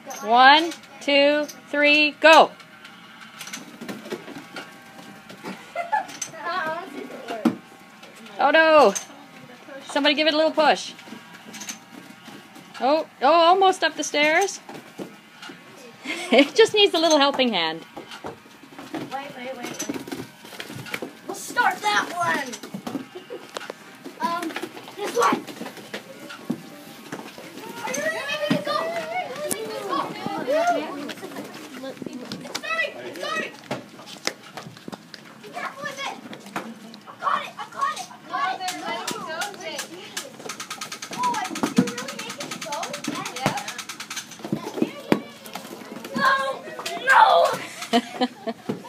1, 2, 3, go. Oh no! Somebody give it a little push. Oh, almost up the stairs. It just needs a little helping hand. Wait. We'll start that one. This one. Are you ready? Make it go. It's starting. Be careful with it. I got it. Oh, you really make it go? Yeah. No.